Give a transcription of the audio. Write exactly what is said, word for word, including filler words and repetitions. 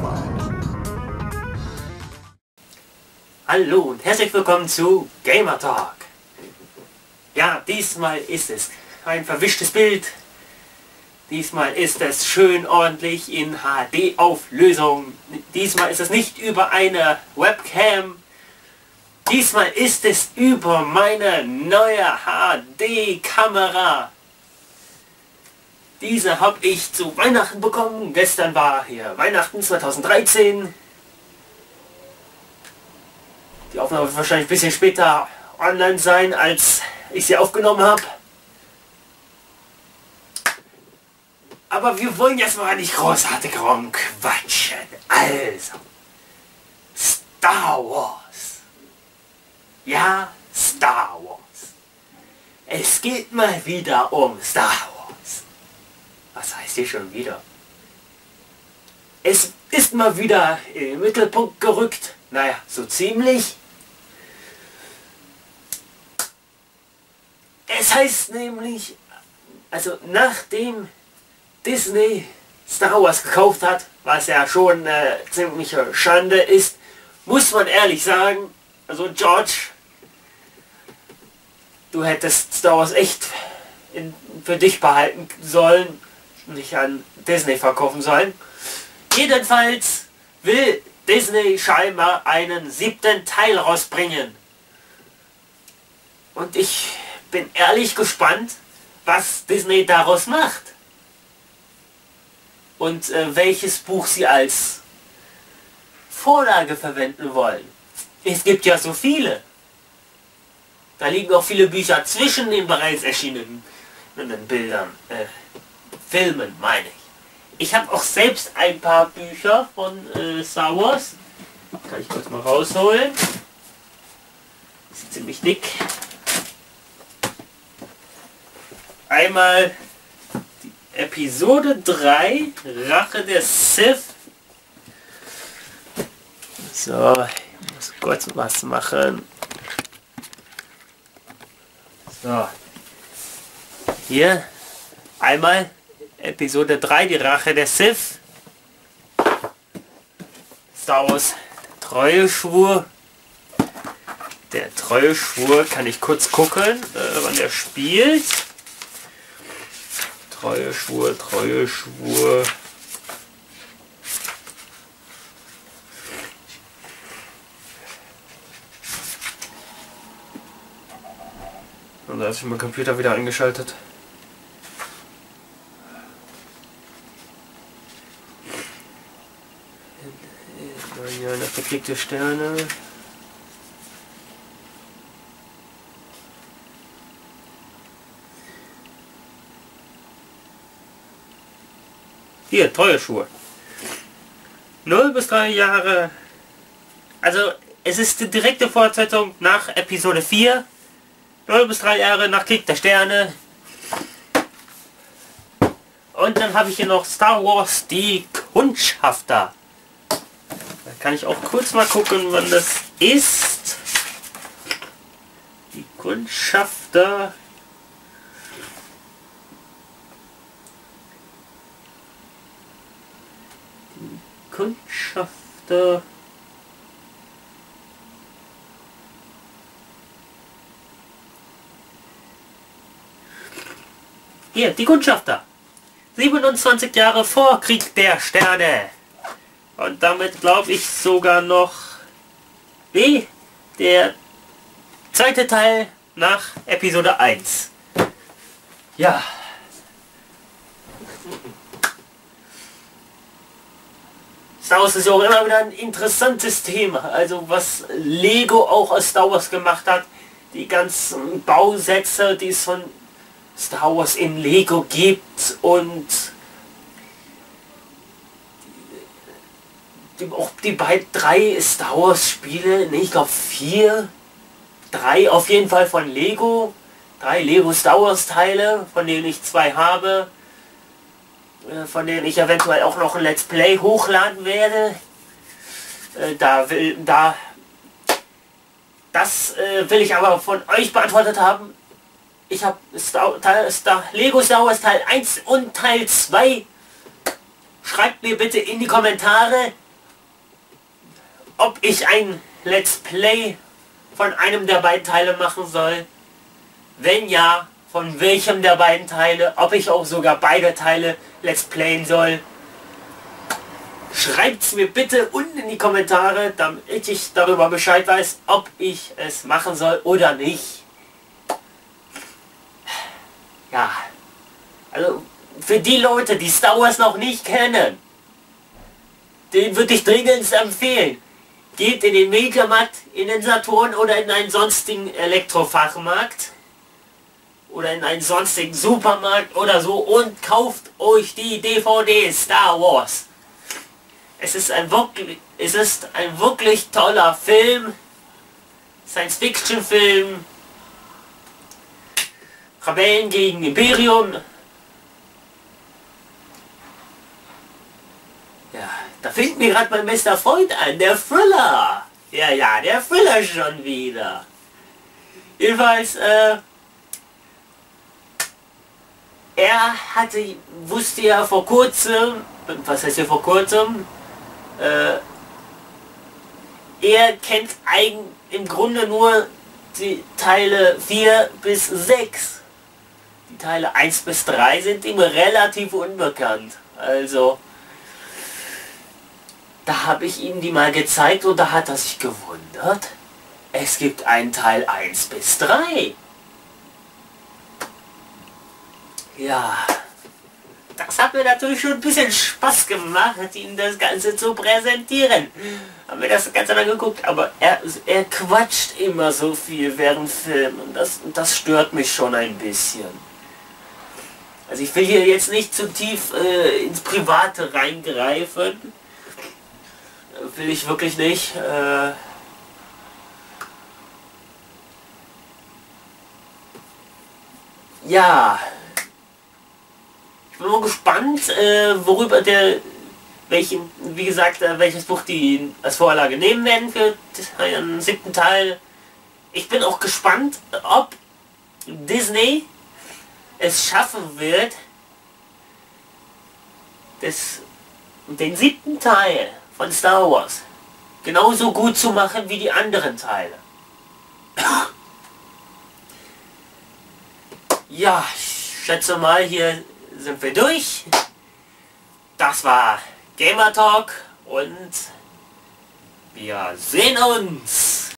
Hallo und herzlich willkommen zu Gamer Talk. Ja, diesmal ist es ein verwischtes Bild. Diesmal ist es schön ordentlich in H D Auflösung. Diesmal ist es nicht über eine Webcam. Diesmal ist es über meine neue H D Kamera. Diese habe ich zu Weihnachten bekommen. Gestern war hier Weihnachten zweitausenddreizehn. Die Aufnahme wird wahrscheinlich ein bisschen später online sein, als ich sie aufgenommen habe. Aber wir wollen jetzt mal nicht großartig rumquatschen. Also, Star Wars. Ja, Star Wars. Es geht mal wieder um Star Wars. Was heißt hier schon wieder? Es ist mal wieder in den Mittelpunkt gerückt. Naja, so ziemlich. Es heißt nämlich, also nachdem Disney Star Wars gekauft hat, was ja schon eine ziemliche Schande ist, muss man ehrlich sagen, also George, du hättest Star Wars echt in, für dich behalten sollen, nicht an Disney verkaufen sollen. Jedenfalls will Disney scheinbar einen siebten Teil rausbringen. Und ich bin ehrlich gespannt, was Disney daraus macht. Und äh, welches Buch sie als Vorlage verwenden wollen. Es gibt ja so viele. Da liegen auch viele Bücher zwischen den bereits erschienenen Bildern, äh, Filmen meine ich. Ich habe auch selbst ein paar Bücher von äh, Star Wars. Kann ich kurz mal rausholen. Ist ziemlich dick. Einmal die Episode drei, Rache der Sith. So, ich muss kurz was machen. So. Hier einmal Episode drei, die Rache der Sith. Star Wars, der Treueschwur. Der Treueschwur, kann ich kurz gucken, äh, wann der spielt. Treueschwur, Treueschwur. Und da ist mein Computer wieder eingeschaltet. Ja, eine verklickte Sterne. Hier, Treueschwur. null bis drei Jahre. Also, es ist die direkte Fortsetzung nach Episode vier. null bis drei Jahre nach Krieg der Sterne. Und dann habe ich hier noch Star Wars, die Kundschafter. Da kann ich auch kurz mal gucken, wann das ist. Die Kundschafter. Die Kundschafter. Hier, die Kundschafter. siebenundzwanzig Jahre vor Krieg der Sterne. Und damit glaube ich sogar noch wie der zweite Teil nach Episode eins. Ja. Star Wars ist ja auch immer wieder ein interessantes Thema. Also was Lego auch aus Star Wars gemacht hat. Die ganzen Bausätze, die es von Star Wars in Lego gibt und die, auch die beiden drei Star Wars Spiele, ne, ich glaube vier, drei auf jeden Fall von Lego, drei Lego Star Wars Teile, von denen ich zwei habe, äh, von denen ich eventuell auch noch ein Let's Play hochladen werde. Äh, da will, da, das äh, will ich aber von euch beantwortet haben. Ich habe Star, Star, Lego Star Wars Teil eins und Teil zwei. Schreibt mir bitte in die Kommentare, ob ich ein Let's Play von einem der beiden Teile machen soll. Wenn ja, von welchem der beiden Teile, ob ich auch sogar beide Teile Let's Playen soll. Schreibt es mir bitte unten in die Kommentare, damit ich darüber Bescheid weiß, ob ich es machen soll oder nicht. Ja, also für die Leute, die Star Wars noch nicht kennen, den würde ich dringend empfehlen. Geht in den Mediamarkt, in den Saturn oder in einen sonstigen Elektrofachmarkt oder in einen sonstigen Supermarkt oder so und kauft euch die D V D Star Wars. Es ist ein wirklich, es ist ein wirklich toller Film, Science-Fiction-Film, Rebellen gegen Imperium. Ja, da fängt mir gerade mein bester Freund an, der Thriller. Ja, ja, der Thriller schon wieder. Jedenfalls, äh, er hatte, wusste ja vor kurzem, was heißt ja vor kurzem, äh, er kennt eigen, im Grunde nur die Teile vier bis sechs. Die Teile eins bis drei sind ihm relativ unbekannt. Also, da habe ich ihm die mal gezeigt und da hat er sich gewundert. Es gibt einen Teil eins bis drei. Ja, das hat mir natürlich schon ein bisschen Spaß gemacht, ihm das Ganze zu präsentieren. Haben wir das Ganze dann geguckt, aber er, er quatscht immer so viel während Film und das, das stört mich schon ein bisschen. Also ich will hier jetzt nicht zu tief äh, ins Private reingreifen. Will ich wirklich nicht. Äh ja. Ich bin mal gespannt, äh, worüber der, welchen, wie gesagt, äh, welches Buch die als Vorlage nehmen werden für den siebten Teil. Ich bin auch gespannt, ob Disney es schaffen wird, das, den siebten Teil von Star Wars genauso gut zu machen wie die anderen Teile. Ja, ich schätze mal, hier sind wir durch. Das war Gamer Talk und wir sehen uns.